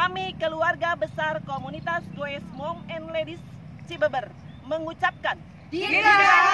Kami keluarga besar komunitas Goes Mom and Ladies Cibeber mengucapkan Dirgantara